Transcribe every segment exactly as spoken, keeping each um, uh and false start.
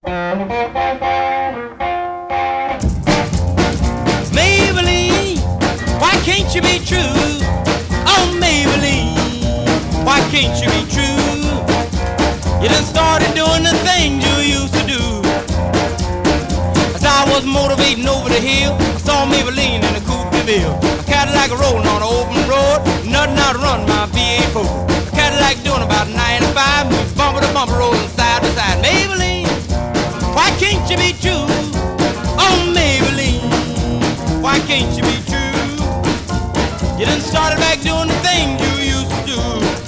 Maybelline, why can't you be true? Oh, Maybelline, why can't you be true? You done started doing the things you used to do. As I was motivating over the hill, I saw Maybelline in a coupe de ville. A Cadillac rolling on an open road, nothing out to run my V eight Ford. A Cadillac doing about ninety-five, moves bumper to bumper, rolling side to side. Maybelline, why can't you be true? Oh, Maybelline, why can't you be true? You done started back doing the things you used to do.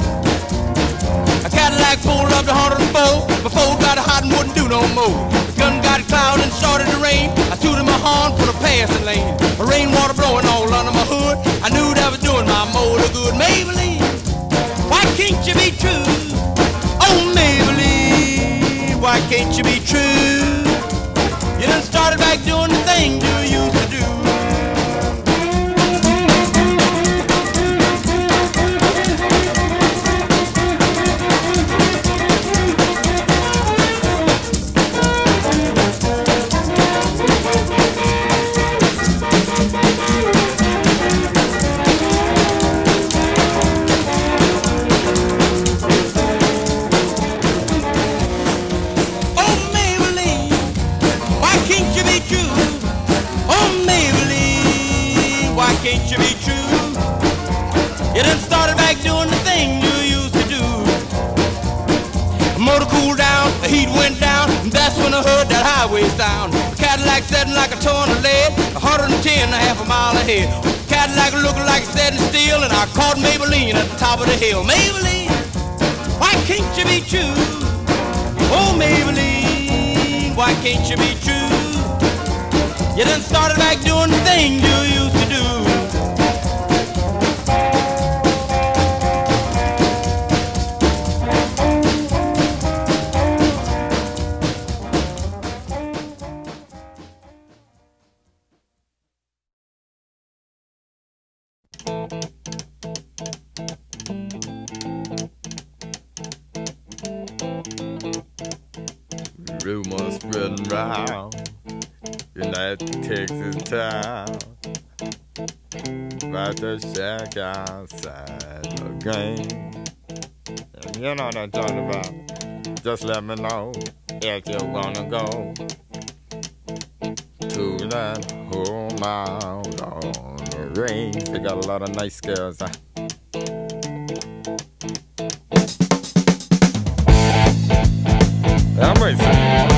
A Cadillac pulled up to one hundred four, before it got hot and wouldn't do no more. The gun got cloud and started to rain. I tooted my horn for the passing lane. The rainwater blowing all under my hood. I knew that was doing my motor good. Maybelline, why can't you be true? Oh, Maybelline, why can't you be true? You done started back doing the things you used to do. Can't you be true? You done started back doing the thing you used to do. The motor cooled down, the heat went down, and that's when I heard that highway sound. The Cadillac setting like a ton of lead, one hundred ten and a half a mile ahead. The Cadillac looking like it's setting still, and I caught Maybelline at the top of the hill. Maybelline, why can't you be true? Oh, Maybelline, why can't you be true? You done started back doing the thing you used to do. Rumors spreading round in that Texas town about the shack outside the game. And you know what I'm talking about. Just let me know if you wanna go to that home out on the range. They got a lot of nice girls. Huh? I'm racing.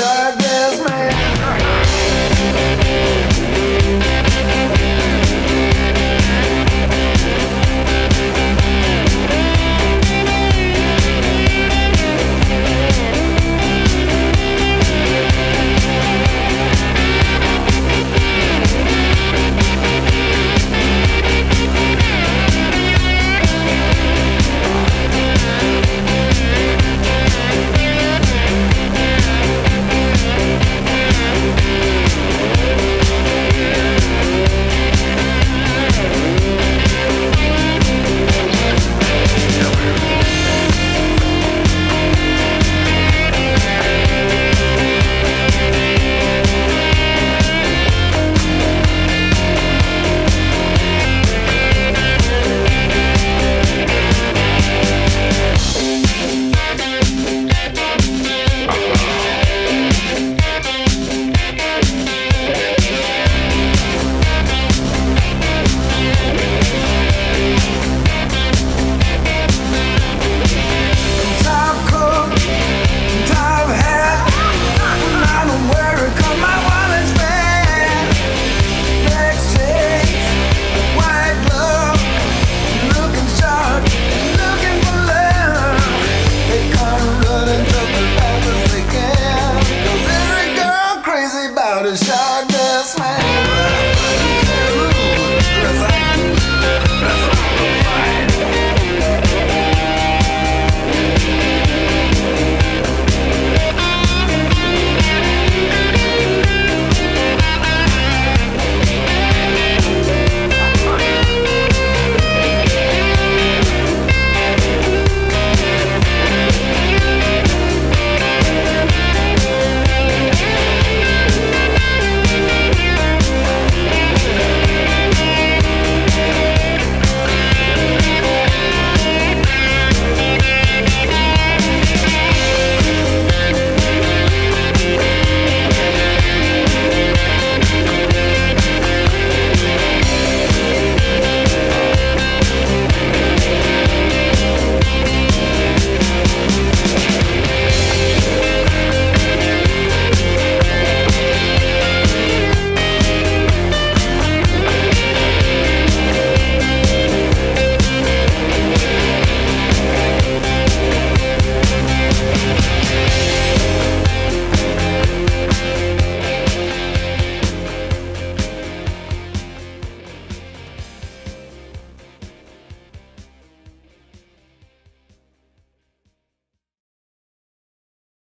darkness, man.